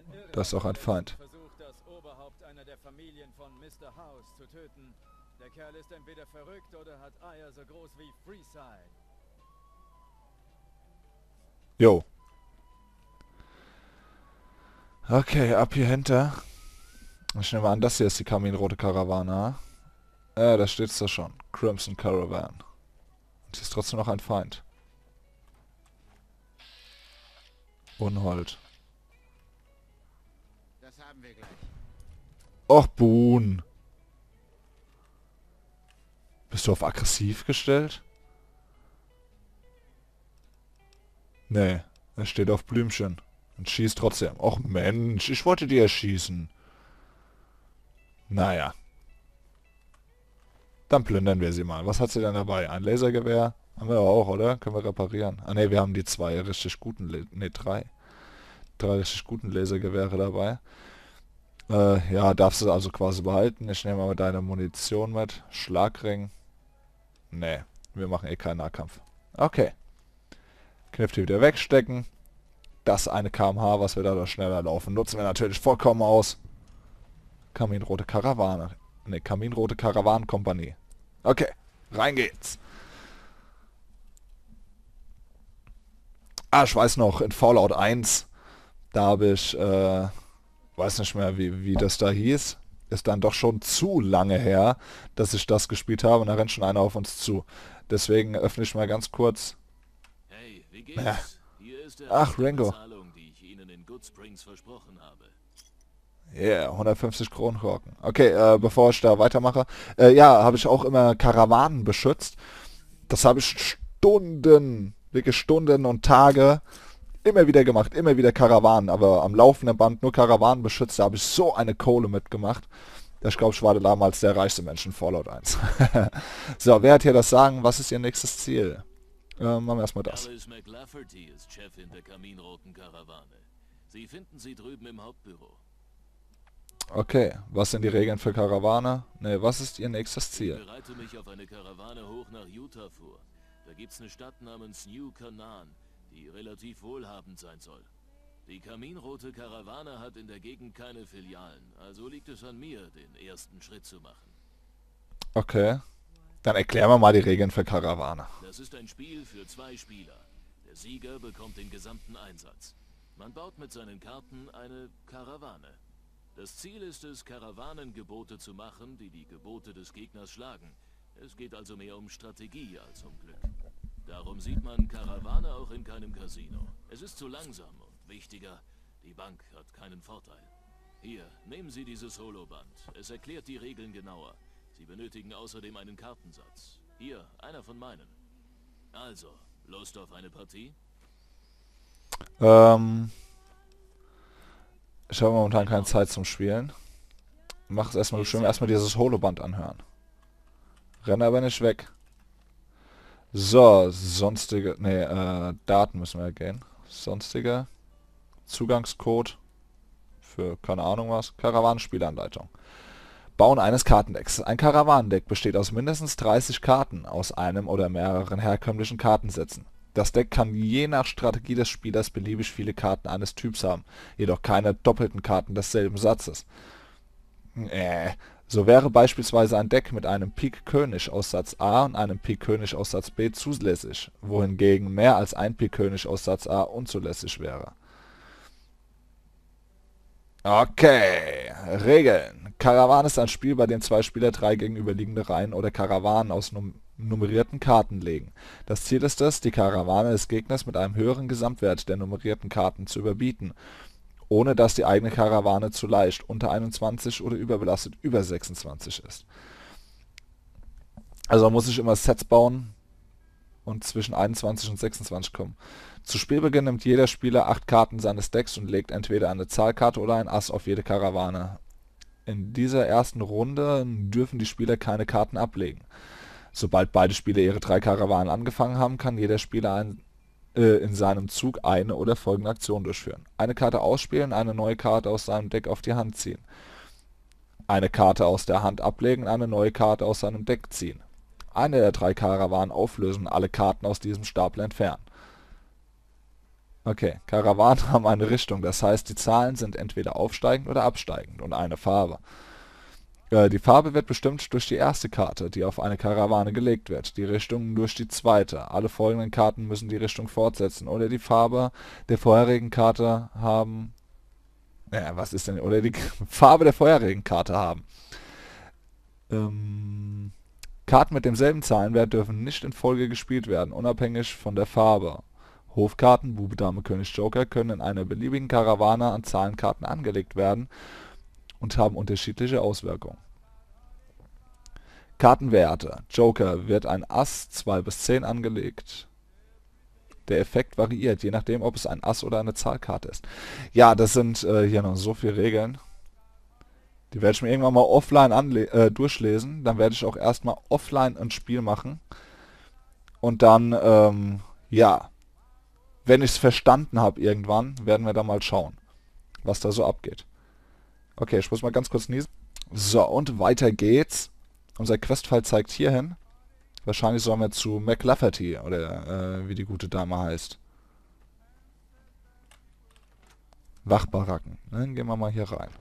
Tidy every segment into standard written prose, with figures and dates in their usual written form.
Das ist auch ein Irgendwer Feind. versucht, das Oberhaupt einer der Familien von Mr. House zu töten. Der Kerl ist entweder verrückt oder hat Eier so groß wie Freeside. Jo. Okay, ab hier hinter. Ich nehme an, das hier ist die kaminrote Karawane. Da steht's da schon. Crimson Caravan. Und hier ist trotzdem noch ein Feind. Unhold. Das haben wir gleich. Och, Boon. Bist du auf aggressiv gestellt? Nee, er steht auf Blümchen. Und schießt trotzdem. Och Mensch, ich wollte die erschießen. Naja. Dann plündern wir sie mal. Was hat sie denn dabei? Ein Lasergewehr? Haben wir auch, oder? Können wir reparieren. Ah ne, wir haben die zwei richtig guten, drei. Drei richtig guten Lasergewehre dabei. Ja, darfst du also quasi behalten. Ich nehme aber deine Munition mit. Schlagring. Nee, wir machen eh keinen Nahkampf. Okay. Knifte wieder wegstecken. Das eine km/h, was wir da schneller laufen, nutzen wir natürlich vollkommen aus. Kaminrote Karawane. Ne, Kaminrote Karawanenkompanie. Okay, rein geht's. Ah, ich weiß noch, in Fallout 1, da habe ich, weiß nicht mehr, wie das da hieß. Ist dann doch schon zu lange her, dass ich das gespielt habe und da rennt schon einer auf uns zu. Deswegen öffne ich mal ganz kurz. Hey, wie Ja. geht's? Hier ist der Ach, Rest der Rango. Bezahlung, die ich Ihnen in Good Springs versprochen habe. Yeah, 150 Kronkorken. Okay, bevor ich da weitermache. Ja, habe ich auch immer Karawanen beschützt. Das habe ich Stunden, wirklich Stunden und Tage immer wieder gemacht. Immer wieder Karawanen, aber am laufenden Band nur Karawanen beschützt. Da habe ich so eine Kohle mitgemacht. Ich glaube, ich war damals der reichste Mensch in Fallout 1. So, wer hat hier das Sagen? Was ist Ihr nächstes Ziel? Machen wir erstmal das. Alice McLafferty ist Chefin der kaminroten Karawane. Sie finden sie drüben im Hauptbüro. Okay, was sind die Regeln für Karawane? Ne, was ist Ihr nächstes Ich Ziel? bereite mich auf eine Karawane hoch nach Utah vor. Da gibt's eine Stadt namens New Canaan, die relativ wohlhabend sein soll. Die kaminrote Karawane hat in der Gegend keine Filialen, also liegt es an mir, den ersten Schritt zu machen. Okay, dann erklären wir mal die Regeln für Karawane. Das ist ein Spiel für 2 Spieler. Der Sieger bekommt den gesamten Einsatz. Man baut mit seinen Karten eine Karawane. Das Ziel ist es, Karawanengebote zu machen, die die Gebote des Gegners schlagen. Es geht also mehr um Strategie als um Glück. Darum sieht man Karawane auch in keinem Casino. Es ist zu langsam und wichtiger, die Bank hat keinen Vorteil. Hier, nehmen Sie dieses Holoband. Es erklärt die Regeln genauer. Sie benötigen außerdem einen Kartensatz. Hier, einer von meinen. Also, Lust auf eine Partie? Ähm, ich habe momentan keine Zeit zum Spielen. Mach es erstmal schön, erstmal dieses Holoband anhören. Renne aber nicht weg. So, sonstige, ne, Daten müssen wir gehen. Sonstige, Zugangscode für keine Ahnung was, Karawanenspielanleitung. Bauen eines Kartendecks. Ein Karawanendeck besteht aus mindestens 30 Karten aus einem oder mehreren herkömmlichen Kartensätzen. Das Deck kann je nach Strategie des Spielers beliebig viele Karten eines Typs haben, jedoch keine doppelten Karten desselben Satzes. So wäre beispielsweise ein Deck mit einem Pik König aus Satz A und einem Pik König aus Satz B zulässig, wohingegen mehr als ein Pik König aus Satz A unzulässig wäre. Okay, Regeln. Karawan ist ein Spiel, bei dem 2 Spieler 3 gegenüberliegende Reihen oder Karawanen aus nummerierten Karten legen. Das Ziel ist es, die Karawane des Gegners mit einem höheren Gesamtwert der nummerierten Karten zu überbieten, ohne dass die eigene Karawane zu leicht, unter 21 oder überbelastet über 26 ist. Also man muss sich immer Sets bauen und zwischen 21 und 26 kommen. Zu Spielbeginn nimmt jeder Spieler 8 Karten seines Decks und legt entweder eine Zahlkarte oder ein Ass auf jede Karawane. In dieser ersten Runde dürfen die Spieler keine Karten ablegen. Sobald beide Spieler ihre 3 Karawanen angefangen haben, kann jeder Spieler in seinem Zug eine oder folgende Aktion durchführen. Eine Karte ausspielen, eine neue Karte aus seinem Deck auf die Hand ziehen. Eine Karte aus der Hand ablegen, eine neue Karte aus seinem Deck ziehen. Eine der 3 Karawanen auflösen, alle Karten aus diesem Stapel entfernen. Okay, Karawanen haben eine Richtung, das heißt, die Zahlen sind entweder aufsteigend oder absteigend und eine Farbe. Die Farbe wird bestimmt durch die erste Karte, die auf eine Karawane gelegt wird, die Richtung durch die zweite. Alle folgenden Karten müssen die Richtung fortsetzen oder die Farbe der vorherigen Karte haben. Was ist denn? Oder die Farbe der vorherigen Karte haben. Ähm, Karten mit demselben Zahlenwert dürfen nicht in Folge gespielt werden, unabhängig von der Farbe. Hofkarten, Bube, Dame, König, Joker können in einer beliebigen Karawane an Zahlenkarten angelegt werden und haben unterschiedliche Auswirkungen. Kartenwerte. Joker wird ein Ass 2 bis 10 angelegt. Der Effekt variiert, je nachdem, ob es ein Ass oder eine Zahlkarte ist. Ja, das sind hier noch so viele Regeln. Die werde ich mir irgendwann mal offline durchlesen. Dann werde ich auch erstmal offline ein Spiel machen. Und dann, ja, wenn ich es verstanden habe irgendwann, werden wir dann mal schauen, was da so abgeht. Okay, ich muss mal ganz kurz niesen. So, und weiter geht's. Unser Questfall zeigt hierhin. Wahrscheinlich sollen wir zu McLafferty, oder wie die gute Dame heißt. Wachbaracken. Dann gehen wir mal hier rein.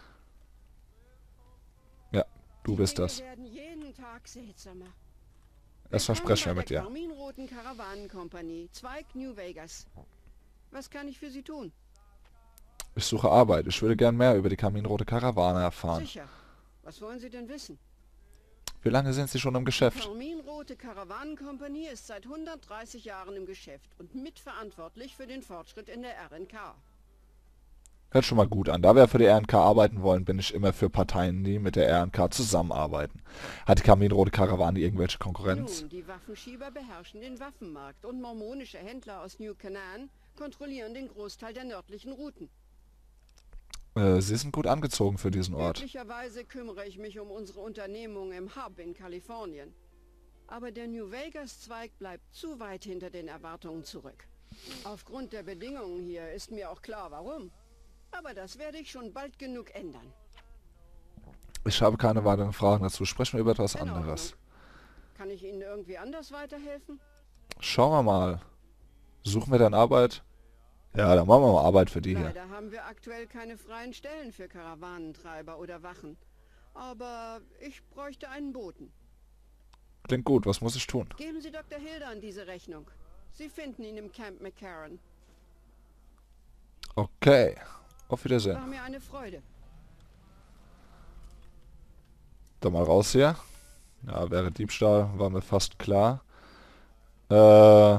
Ja, du bist das. Werden jeden Tag seltsamer. Das versprechen wir mit dir. Karminroten Karawanenkompanie, Zweig New Vegas. Was kann ich für Sie tun? Ich suche Arbeit. Ich würde gern mehr über die Kaminrote Karawane erfahren. Sicher. Was wollen Sie denn wissen? Wie lange sind Sie schon im Die Geschäft? Karminrote Karawanenkompanie ist seit 130 Jahren im Geschäft und mitverantwortlich für den Fortschritt in der RNK. Hört schon mal gut an. Da wir für die RNK arbeiten wollen, bin ich immer für Parteien, die mit der RNK zusammenarbeiten. Hat die Kaminrote Karawane irgendwelche Konkurrenz? Nun, die Waffenschieber beherrschen den Waffenmarkt und mormonische Händler aus New Canaan kontrollieren den Großteil der nördlichen Routen. Sie sind gut angezogen für diesen Ort. Üblicherweise kümmere ich mich um unsere Unternehmung im Hub in Kalifornien. Aber der New Vegas-Zweig bleibt zu weit hinter den Erwartungen zurück. Aufgrund der Bedingungen hier ist mir auch klar, warum. Aber das werde ich schon bald genug ändern. Ich habe keine weiteren Fragen dazu. Sprechen wir über etwas In anderes. Ordnung. Kann ich Ihnen irgendwie anders weiterhelfen? Schauen wir mal. Suchen wir dann Arbeit? Ja, dann machen wir mal Arbeit für die hier. Leider haben wir aktuell keine freien Stellen für Karawanentreiber oder Wachen. Aber ich bräuchte einen Boten. Klingt gut. Was muss ich tun? Geben Sie Dr. Hildan diese Rechnung. Sie finden ihn im Camp McCarran. Okay. Auf Wiedersehen. War mir eine Freude. Dann mal raus hier. Ja, wäre Diebstahl, war mir fast klar. Bei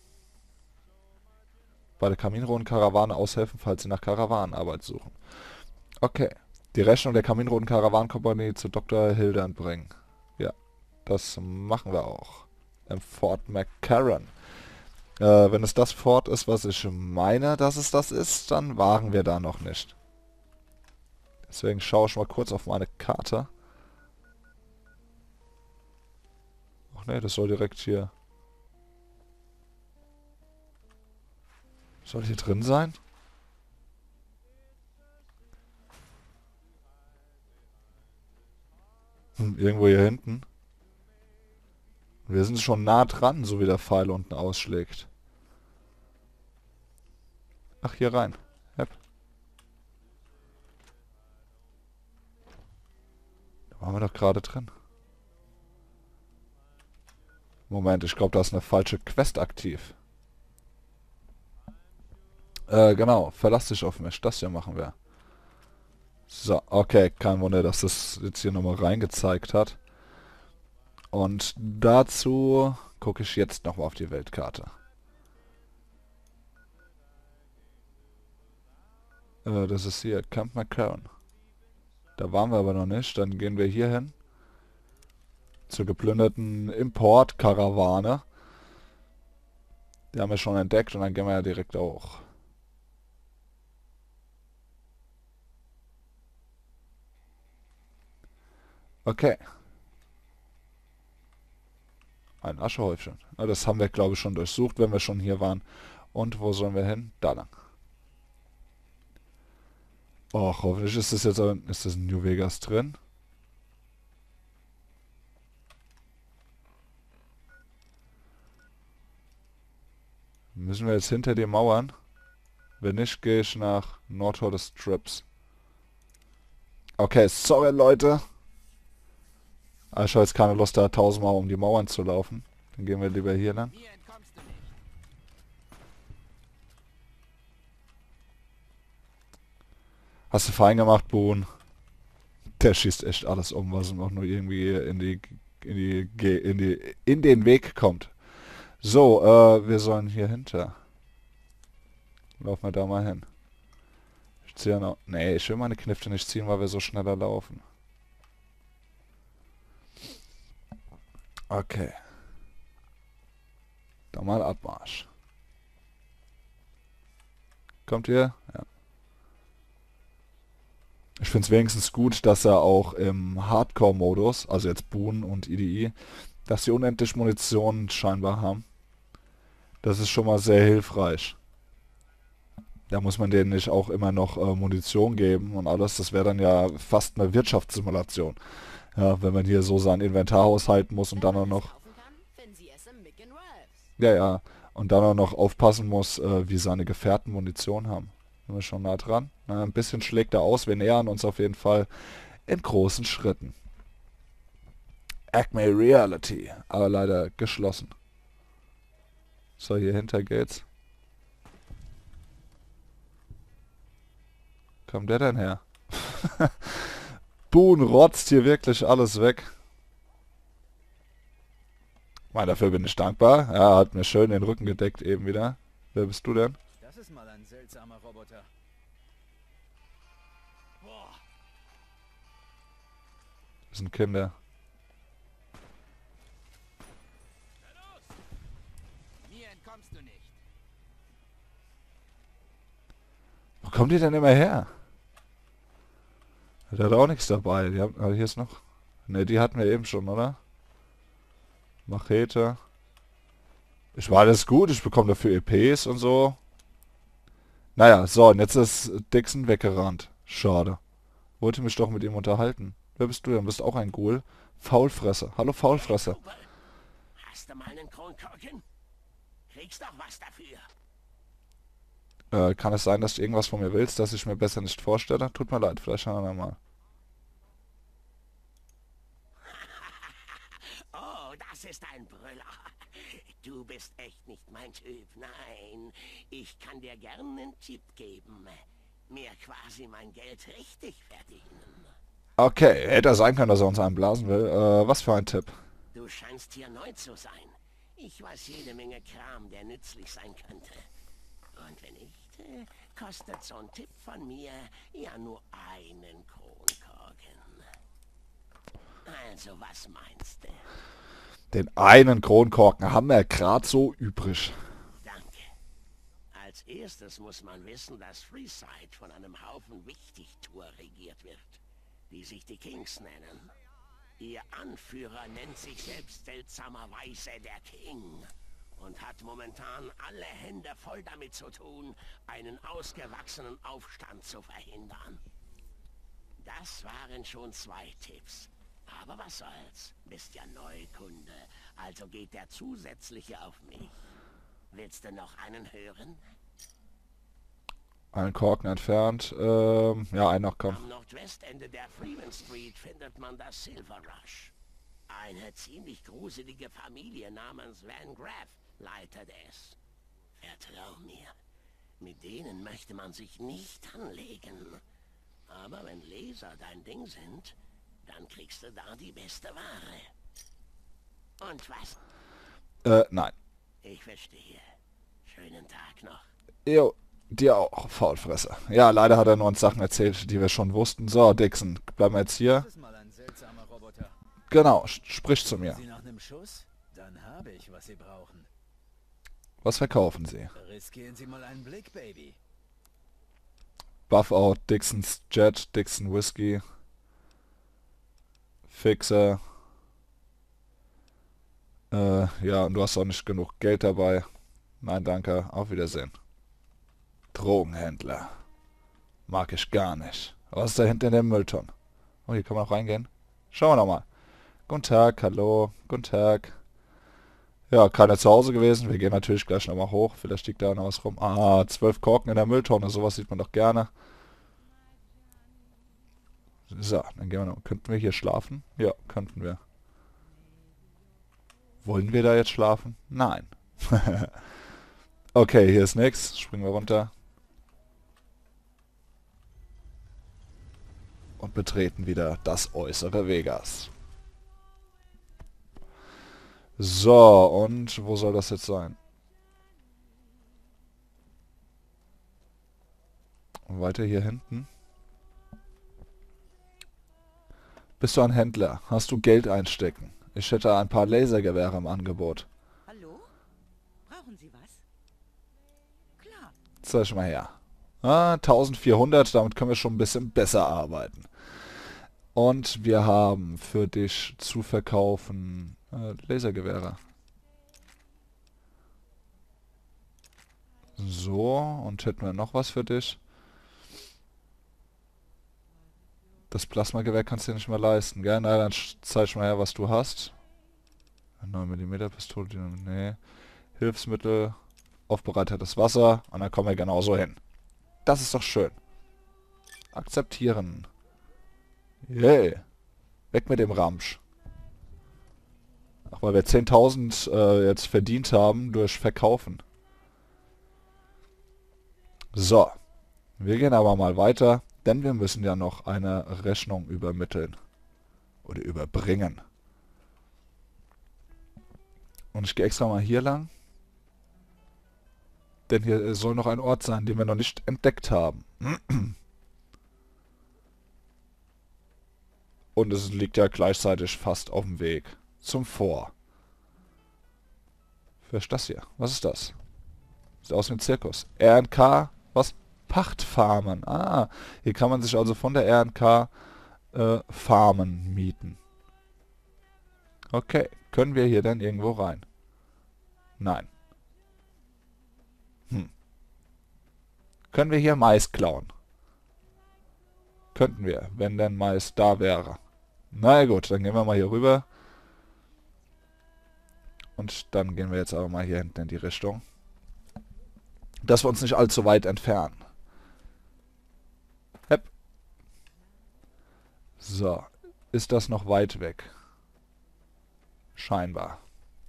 der Kaminroten Karawane aushelfen, falls Sie nach Karawanenarbeit suchen. Okay. Die Rechnung der Kaminroten Karawanenkompanie zu Dr. Hildan bringen. Ja, das machen wir auch. Im Fort McCarran. Wenn es das Fort ist, was ich meine, dass es das ist, dann waren wir da noch nicht. Deswegen schaue ich mal kurz auf meine Karte. Ach ne, das soll direkt hier... Soll hier drin sein? Irgendwo hier hinten. Wir sind schon nah dran, so wie der Pfeil unten ausschlägt. Ach, hier rein. Yep. Da waren wir doch gerade drin. Moment, ich glaube, da ist eine falsche Quest aktiv. Genau, verlass dich auf mich. Das hier machen wir. So, okay, kein Wunder, dass das jetzt hier nochmal reingezeigt hat. Und dazu gucke ich jetzt nochmal auf die Weltkarte. Das ist hier, Camp McCarran. Da waren wir aber noch nicht. Dann gehen wir hier hin. Zur geplünderten Importkarawane. Die haben wir schon entdeckt und dann gehen wir ja direkt auch. Okay. Ein Aschehäufchen. Na, das haben wir, glaube ich, schon durchsucht, wenn wir schon hier waren. Und wo sollen wir hin? Da lang. Och, hoffentlich ist das jetzt ist das in New Vegas drin. Müssen wir jetzt hinter den Mauern? Wenn nicht, gehe ich nach Nordhorn des Strips. Okay, sorry Leute. Aber ich habe jetzt keine Lust, da tausendmal um die Mauern zu laufen. Dann gehen wir lieber hier lang. Hier entkommst du nicht. Hast du fein gemacht, Boon. Der schießt echt alles um, was ihm auch nur irgendwie in den Weg kommt. So, wir sollen hier hinter. Laufen wir da mal hin. Ich ziehe noch. Nee, ich will meine Knifte nicht ziehen, weil wir so schneller laufen. Okay. Da mal Abmarsch. Kommt ihr? Ja. Ich finde es wenigstens gut, dass er auch im Hardcore-Modus, also jetzt Boon und IDI, dass sie unendlich Munition scheinbar haben. Das ist schon mal sehr hilfreich. Da muss man denen nicht auch immer noch Munition geben und alles. Das wäre dann ja fast eine Wirtschaftssimulation. Ja, wenn man hier so sein Inventar haushalten muss und dann auch noch... Ja, ja. Und dann auch noch aufpassen muss, wie seine Gefährten Munition haben. Sind wir schon nah dran? Na, ein bisschen schlägt er aus. Wir nähern uns auf jeden Fall in großen Schritten. Acme Reality. Aber leider geschlossen. So, hier hinter geht's. Kommt der denn her? Boon rotzt hier wirklich alles weg. Dafür bin ich dankbar. Er hat mir schön den Rücken gedeckt eben wieder. Wer bist du denn? Das ist mal ein seltsamer Roboter. Boah. Das sind Kinder. Mir entkommst du nicht. Wo kommt die denn immer her? Der hat auch nichts dabei. Die haben, hier ist noch... Ne, die hatten wir eben schon, oder? Machete. Ich war alles gut, ich bekomme dafür EPs und so. Naja, so, und jetzt ist Dixon weggerannt. Schade. Wollte mich doch mit ihm unterhalten. Wer bist du denn? Bist auch ein Ghoul? Faulfresser. Hallo Faulfresser. Hast du mal einen Kronkorken? Kriegst doch was dafür. Kann es sein, dass du irgendwas von mir willst, das ich mir besser nicht vorstelle? Tut mir leid, vielleicht ein andermal. Oh, das ist ein Brüller. Du bist echt nicht mein Typ. Nein, ich kann dir gern einen Tipp geben. Mir quasi mein Geld richtig verdienen. Okay, hätte sein können, dass er uns einblasen will. Was für ein Tipp? Du scheinst hier neu zu sein. Ich weiß jede Menge Kram, der nützlich sein könnte. Und wenn nicht, kostet so ein Tipp von mir ja nur einen Kronkorken. Also, was meinst du? Den einen Kronkorken haben wir gerade so übrig. Danke. Als erstes muss man wissen, dass Freeside von einem Haufen Wichtigtuer regiert wird, die sich die Kings nennen. Ihr Anführer nennt sich selbst seltsamerweise der King und hat momentan alle Hände voll damit zu tun, einen ausgewachsenen Aufstand zu verhindern. Das waren schon 2 Tipps. Aber was soll's? Bist ja Neukunde, also geht der zusätzliche auf mich. Willst du noch einen hören? Ein Korken entfernt. Ja, ein noch, komm. Am Nordwestende der Freeman Street findet man das Silver Rush. Eine ziemlich gruselige Familie namens Van Graff leitet es. Vertrau mir, mit denen möchte man sich nicht anlegen. Aber wenn Laser dein Ding sind, dann kriegst du da die beste Ware. Und was? Nein. Ich verstehe. Schönen Tag noch. Jo, dir auch, Faulfresser. Ja, leider hat er nur uns Sachen erzählt, die wir schon wussten. So, Dixon, bleiben wir jetzt hier. Das ist mal ein seltsamer Roboter. Genau, sprich zu mir. Sie nach einem Schuss? Dann habe ich, was Sie brauchen. Was verkaufen Sie? Riskieren Sie mal einen Blick, Baby. Buff out, Dixons Jet, Dixon Whiskey. Fixer. Ja, und du hast auch nicht genug Geld dabei. Nein, danke. Auf Wiedersehen. Drogenhändler. Mag ich gar nicht. Was ist da hinten in der Mülltonne? Oh, hier kann man auch reingehen. Schauen wir noch mal. Guten Tag, hallo. Guten Tag. Ja, keiner zu Hause gewesen. Wir gehen natürlich gleich nochmal hoch. Vielleicht liegt da noch was rum. Ah, 12 Korken in der Mülltonne. Sowas sieht man doch gerne. So, dann gehen wir noch. Könnten wir hier schlafen? Ja, könnten wir. Wollen wir da jetzt schlafen? Nein. Okay, hier ist nix. Springen wir runter. Und betreten wieder das äußere Vegas. So, und wo soll das jetzt sein? Weiter hier hinten. Bist du ein Händler? Hast du Geld einstecken? Ich hätte ein paar Lasergewehre im Angebot. Hallo? Brauchen Sie was? Klar. Zeig mal her. Ah, 1400, damit können wir schon ein bisschen besser arbeiten. Und wir haben für dich zu verkaufen Lasergewehre. So, und hätten wir noch was für dich? Das Plasmagewehr kannst du dir nicht mehr leisten, gell? Na, dann zeig mal her, was du hast. 9mm Pistole, nee. Hilfsmittel, aufbereitetes Wasser, und dann kommen wir genauso hin. Das ist doch schön. Akzeptieren. Yay. Weg mit dem Ramsch. Ach, weil wir 10.000 jetzt verdient haben durch Verkaufen. So. Wir gehen aber mal weiter, denn wir müssen ja noch eine Rechnung übermitteln. Oder überbringen. Und ich gehe extra mal hier lang. Denn hier soll noch ein Ort sein, den wir noch nicht entdeckt haben. Und es liegt ja gleichzeitig fast auf dem Weg zum Fort. Wer ist das hier? Was ist das? Sieht aus wie ein Zirkus. RNK, was? Pachtfarmen. Ah, hier kann man sich also von der RNK Farmen mieten. Okay, können wir hier denn irgendwo rein? Nein. Können wir hier Mais klauen? Könnten wir, wenn denn Mais da wäre. Na gut, dann gehen wir mal hier rüber. Und dann gehen wir jetzt aber mal hier hinten in die Richtung. Dass wir uns nicht allzu weit entfernen. Hepp. So, ist das noch weit weg? Scheinbar.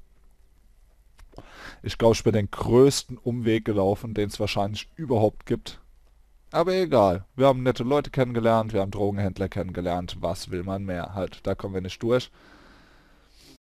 Ich glaube, ich bin den größten Umweg gelaufen, den es wahrscheinlich überhaupt gibt. Aber egal. Wir haben nette Leute kennengelernt, wir haben Drogenhändler kennengelernt. Was will man mehr? Halt, da kommen wir nicht durch.